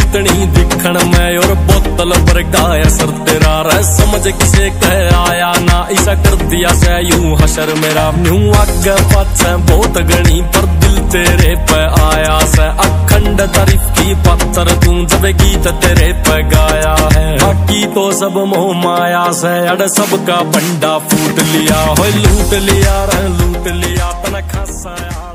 कितनी दिखण में और बोतल पर गाय सर तेरा रह समझ किसे कह आया ना ऐसा कर दिया से यूं हशर मेरा यूं आगे पाछे बहुत गणी पर दिल तेरे पे आया से अखंड तारीफ की पत्थर तू जब गीत तेरे पे गाया है बाकी तो सब मोह माया से अड़ सबका बंडा फूट लिया हो लूट लिया तना खासा।